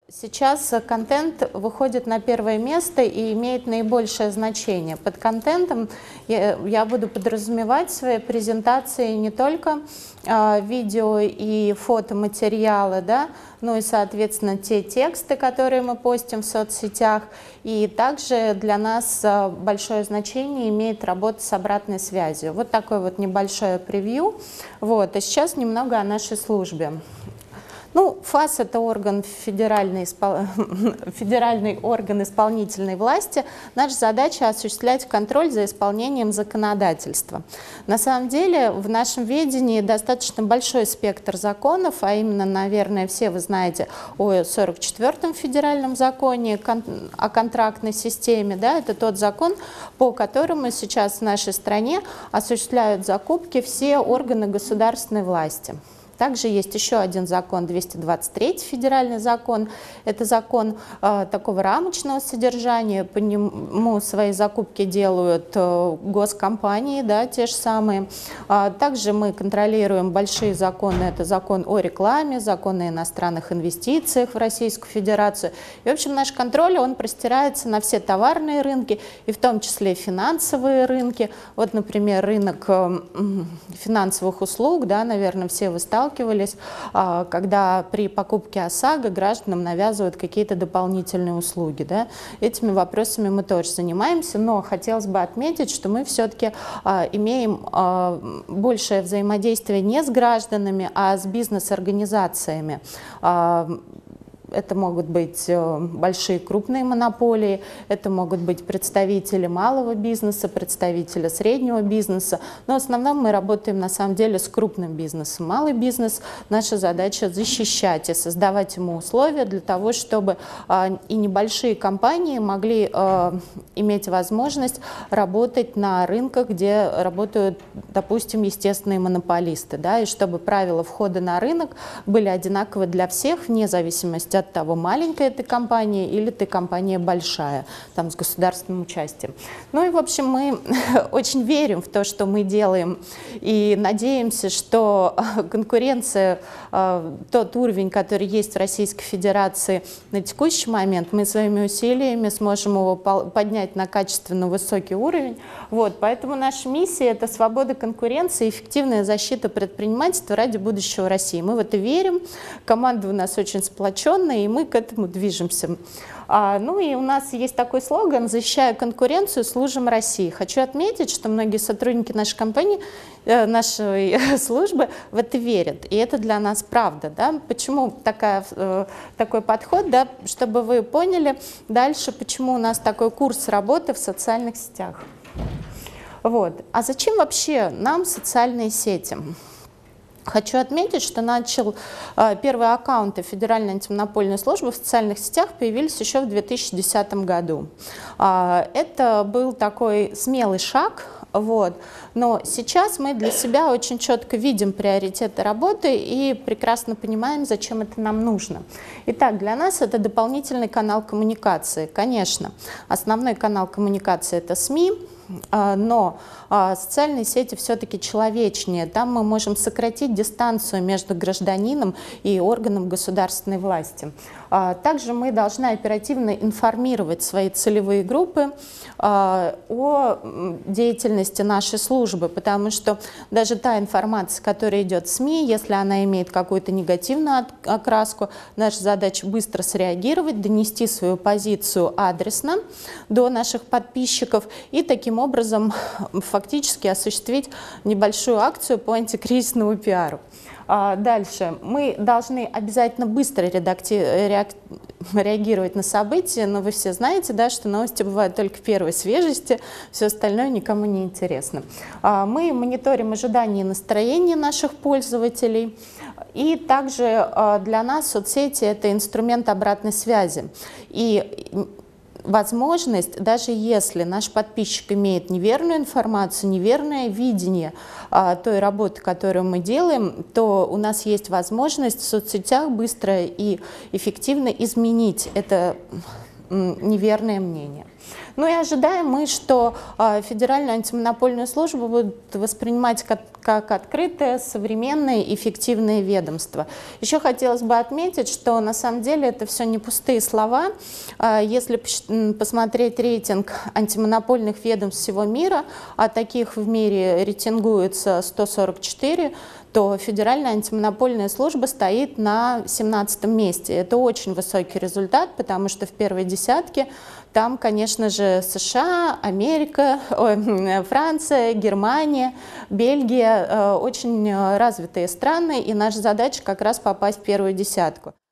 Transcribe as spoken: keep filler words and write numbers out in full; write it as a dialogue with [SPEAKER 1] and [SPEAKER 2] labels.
[SPEAKER 1] Сейчас контент выходит на первое место и имеет наибольшее значение. Под контентом я, я буду подразумевать в своей презентации не только э, видео и фотоматериалы, да, но и, соответственно, те тексты, которые мы постим в соцсетях. И также для нас большое значение имеет работа с обратной связью. Вот такое вот небольшое превью. Вот. А сейчас немного о нашей службе. Ну, ФАС – это орган федеральный, федеральный орган исполнительной власти. Наша задача – осуществлять контроль за исполнением законодательства. На самом деле, в нашем ведении достаточно большой спектр законов, а именно, наверное, все вы знаете о сорок четвёртом федеральном законе о контрактной системе. Да, это тот закон, по которому сейчас в нашей стране осуществляют закупки все органы государственной власти. Также есть еще один закон, двести двадцать третий федеральный закон. Это закон э, такого рамочного содержания. По нему свои закупки делают э, госкомпании, да, те же самые. А также мы контролируем большие законы. Это закон о рекламе, закон о иностранных инвестициях в Российскую Федерацию. И, в общем, наш контроль, он простирается на все товарные рынки, и в том числе финансовые рынки. Вот, например, рынок э, финансовых услуг, да, наверное, все вы сталкивались, когда при покупке ОСАГО гражданам навязывают какие-то дополнительные услуги. Да? Этими вопросами мы тоже занимаемся, но хотелось бы отметить, что мы все-таки имеем большее взаимодействие не с гражданами, а с бизнес-организациями. Это могут быть большие крупные монополии, это могут быть представители малого бизнеса, представители среднего бизнеса. Но в основном мы работаем на самом деле с крупным бизнесом. Малый бизнес, наша задача защищать и создавать ему условия для того, чтобы и небольшие компании могли иметь возможность работать на рынках, где работают, допустим, естественные монополисты. Да, и чтобы правила входа на рынок были одинаковы для всех, вне зависимости от от того, маленькая ты компания или ты компания большая, там, с государственным участием. Ну и, в общем, мы очень верим в то, что мы делаем, и надеемся, что конкуренция, тот уровень, который есть в Российской Федерации на текущий момент, мы своими усилиями сможем его поднять на качественно высокий уровень. Вот, поэтому наша миссия – это свобода конкуренции и эффективная защита предпринимательства ради будущего России. Мы в это верим, команда у нас очень сплоченная, и мы к этому движемся. А, ну и у нас есть такой слоган «Защищая конкуренцию, служим России». Хочу отметить, что многие сотрудники нашей компании, э, нашей службы в это верят, и это для нас правда. Да? Почему такая, э, такой подход? Да? Чтобы вы поняли дальше, почему у нас такой курс работы в социальных сетях. Вот. А зачем вообще нам социальные сети? Хочу отметить, что начал, э, первые аккаунты Федеральной антимонопольной службы в социальных сетях появились еще в две тысячи десятом году. Э, это был такой смелый шаг, вот. Но сейчас мы для себя очень четко видим приоритеты работы и прекрасно понимаем, зачем это нам нужно. Итак, для нас это дополнительный канал коммуникации. Конечно, основной канал коммуникации – это СМИ, но социальные сети все-таки человечнее. Там мы можем сократить дистанцию между гражданином и органом государственной власти. Также мы должны оперативно информировать свои целевые группы о деятельности нашей службы, потому что даже та информация, которая идет в СМИ, если она имеет какую-то негативную окраску, наша задача быстро среагировать, донести свою позицию адресно до наших подписчиков и таким образом фактически осуществить небольшую акцию по антикризисному пиару. Дальше. Мы должны обязательно быстро реагировать на события, но вы все знаете, да, что новости бывают только в первой свежести, все остальное никому не интересно. Мы мониторим ожидания и настроения наших пользователей. И также для нас соцсети – это инструмент обратной связи. И возможность, даже если наш подписчик имеет неверную информацию, неверное видение а, той работы, которую мы делаем, то у нас есть возможность в соцсетях быстро и эффективно изменить это неверное мнение. Ну и ожидаем мы, что Федеральную антимонопольную службу будут воспринимать как, как открытое, современное, эффективное ведомство. Еще хотелось бы отметить, что на самом деле это все не пустые слова. Если посмотреть рейтинг антимонопольных ведомств всего мира, а таких в мире рейтингуется сто сорок четыре, то Федеральная антимонопольная служба стоит на семнадцатом месте. Это очень высокий результат, потому что в первой десятке там, конечно же, США, Америка, Франция, Германия, Бельгия, очень развитые страны, и наша задача как раз попасть в первую десятку.